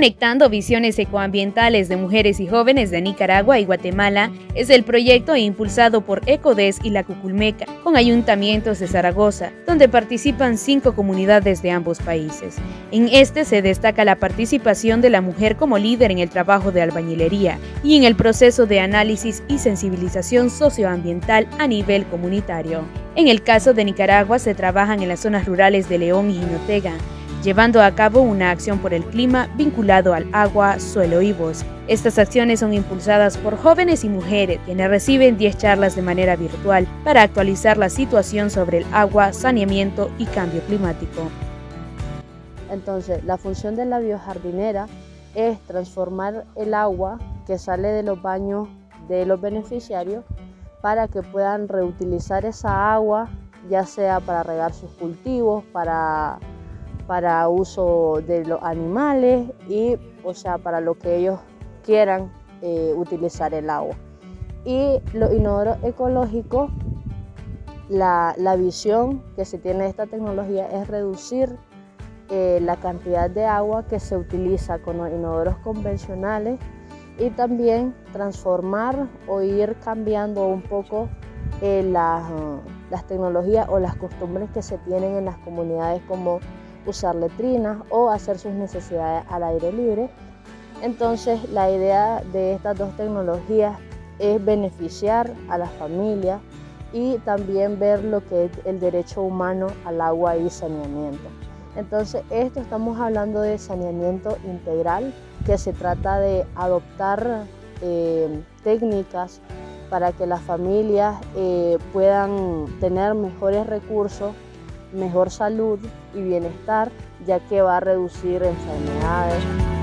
Conectando visiones ecoambientales de mujeres y jóvenes de Nicaragua y Guatemala es el proyecto impulsado por ECODES y la Cuculmeca, con ayuntamientos de Zaragoza, donde participan 5 comunidades de ambos países. En este se destaca la participación de la mujer como líder en el trabajo de albañilería y en el proceso de análisis y sensibilización socioambiental a nivel comunitario. En el caso de Nicaragua se trabajan en las zonas rurales de León y Jinotega, llevando a cabo una acción por el clima vinculado al agua, suelo y bosque. Estas acciones son impulsadas por jóvenes y mujeres, quienes reciben 10 charlas de manera virtual para actualizar la situación sobre el agua, saneamiento y cambio climático. Entonces, la función de la biojardinera es transformar el agua que sale de los baños de los beneficiarios para que puedan reutilizar esa agua, ya sea para regar sus cultivos, para uso de los animales y, para lo que ellos quieran utilizar el agua. Y los inodoros ecológicos, la visión que se tiene de esta tecnología es reducir la cantidad de agua que se utiliza con los inodoros convencionales y también transformar o ir cambiando un poco las tecnologías o las costumbres que se tienen en las comunidades, como usar letrinas o hacer sus necesidades al aire libre. Entonces, la idea de estas 2 tecnologías es beneficiar a las familias y también ver lo que es el derecho humano al agua y saneamiento. Entonces, estamos hablando de saneamiento integral, que se trata de adoptar técnicas para que las familias puedan tener mejores recursos, mejor salud y bienestar, ya que va a reducir enfermedades.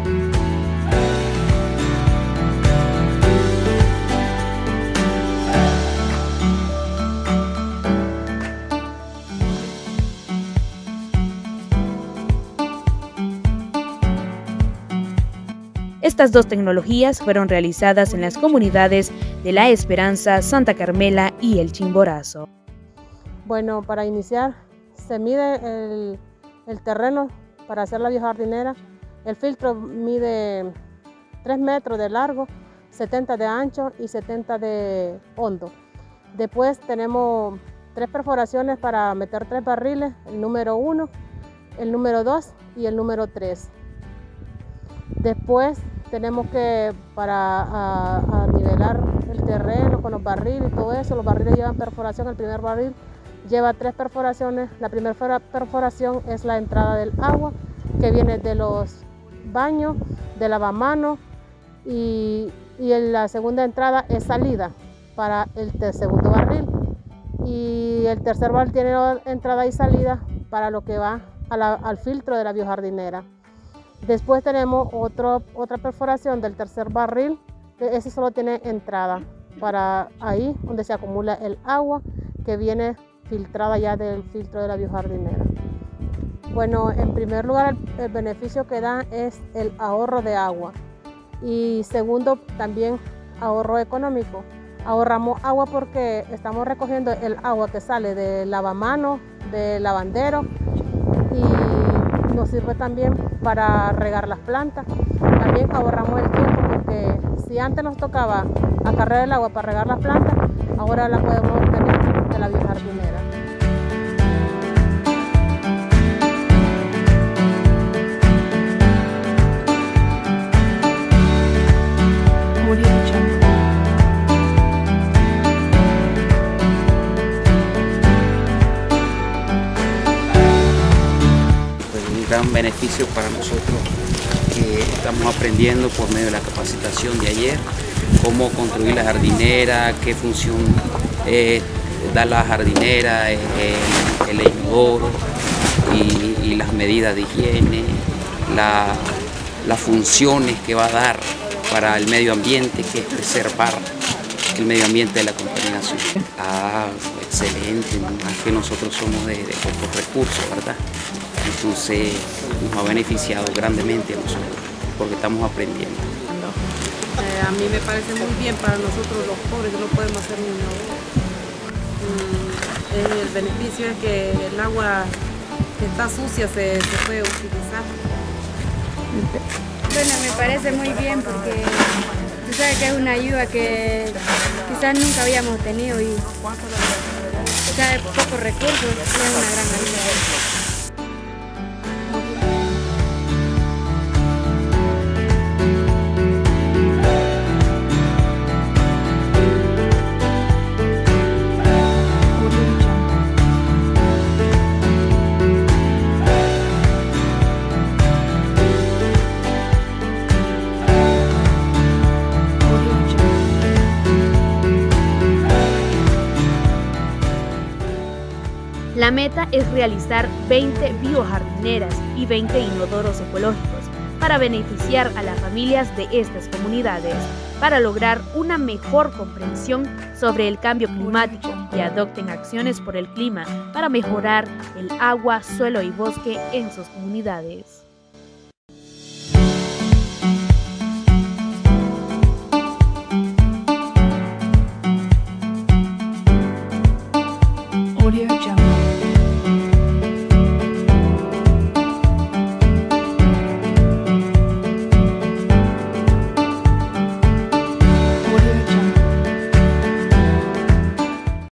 Estas 2 tecnologías fueron realizadas en las comunidades de La Esperanza, Santa Carmela y El Chimborazo. Bueno, para iniciar, se mide el terreno para hacer la biojardinera. El filtro mide 3 metros de largo, 70 de ancho y 70 de hondo. Después tenemos 3 perforaciones para meter 3 barriles, el número 1, el número 2 y el número 3. Después tenemos que, para nivelar el terreno con los barriles y todo eso, los barriles llevan perforación. El primer barril lleva 3 perforaciones. La primera perforación es la entrada del agua, que viene de los baños, de lavamanos, y la segunda entrada es salida para el segundo barril. Y el tercer barril tiene entrada y salida para lo que va al filtro de la biojardinera. Después tenemos otra perforación del tercer barril, que ese solo tiene entrada para ahí donde se acumula el agua que viene filtrada ya del filtro de la biojardinera. Bueno, en primer lugar, el beneficio que da es el ahorro de agua, y segundo, también ahorro económico. Ahorramos agua porque estamos recogiendo el agua que sale de lavamanos, de lavandero, y nos sirve también para regar las plantas. También ahorramos el tiempo, porque si antes nos tocaba acarrear el agua para regar las plantas, ahora la podemos obtener de la biojardinera. Un gran beneficio para nosotros, que estamos aprendiendo por medio de la capacitación de ayer cómo construir la jardinera, qué función da la jardinera, el inodoro y las medidas de higiene, las funciones que va a dar para el medio ambiente, que es preservar el medio ambiente de la contaminación. Excelente, más que nosotros somos de pocos recursos, ¿verdad? Entonces nos ha beneficiado grandemente a nosotros, porque estamos aprendiendo. A mí me parece muy bien para nosotros los pobres, que no podemos hacer ni nada. El beneficio es que el agua que está sucia se puede utilizar. Bueno, me parece muy bien porque tú sabes que es una ayuda que quizás nunca habíamos tenido y quizás de pocos recursos es una gran ayuda. La meta es realizar 20 biojardineras y 20 inodoros ecológicos para beneficiar a las familias de estas comunidades, para lograr una mejor comprensión sobre el cambio climático y adopten acciones por el clima para mejorar el agua, suelo y bosque en sus comunidades.